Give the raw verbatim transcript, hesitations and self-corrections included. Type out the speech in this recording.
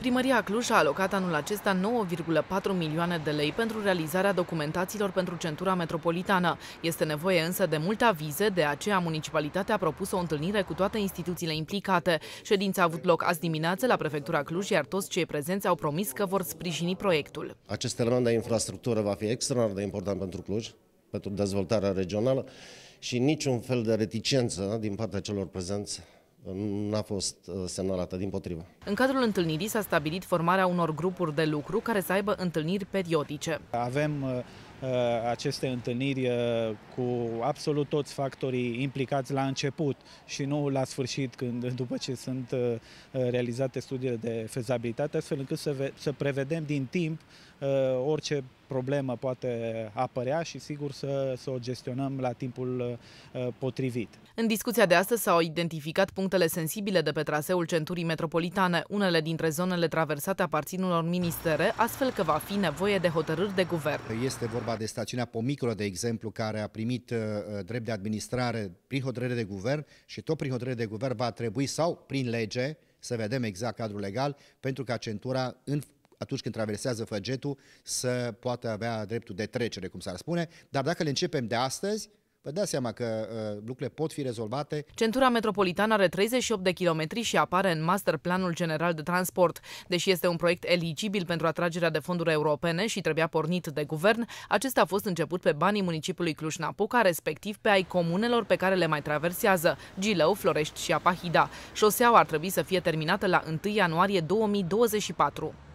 Primăria Cluj a alocat anul acesta nouă virgulă patru milioane de lei pentru realizarea documentațiilor pentru centura metropolitană. Este nevoie însă de multe avize, de aceea municipalitatea a propus o întâlnire cu toate instituțiile implicate. Ședința a avut loc azi dimineață la Prefectura Cluj, iar toți cei prezenți au promis că vor sprijini proiectul. Acest element de infrastructură va fi extraordinar de important pentru Cluj, pentru dezvoltarea regională și niciun fel de reticență din partea celor prezenți n-a fost semnalată, dimpotrivă. În cadrul întâlnirii s-a stabilit formarea unor grupuri de lucru care să aibă întâlniri periodice. Avem uh, aceste întâlniri uh, cu absolut toți factorii implicați la început și nu la sfârșit, când, după ce sunt uh, realizate studiile de fezabilitate, astfel încât să, să prevedem din timp uh, orice problemă poate apărea și sigur să, să o gestionăm la timpul uh, potrivit. În discuția de astăzi s-au identificat punctele sensibile de pe traseul centurii metropolitane. Unele dintre zonele traversate aparțin unor ministere, astfel că va fi nevoie de hotărâri de guvern. Este vorba de stațiunea Pomicolo, de exemplu, care a primit uh, drept de administrare prin hotărâre de guvern și tot prin hotărâre de guvern va trebui sau prin lege să vedem exact cadrul legal pentru ca centura în atunci când traversează Făgetul să poată avea dreptul de trecere, cum s-ar spune, dar dacă le începem de astăzi, vă dați seama că uh, lucrurile pot fi rezolvate. Centura metropolitană are treizeci și opt de kilometri și apare în Master Planul General de Transport. Deși este un proiect eligibil pentru atragerea de fonduri europene și trebuia pornit de guvern, acesta a fost început pe banii municipiului Cluj-Napoca, respectiv pe ai comunelor pe care le mai traversează, Gilău, Florești și Apahida. Șoseaua ar trebui să fie terminată la întâi ianuarie două mii douăzeci și patru.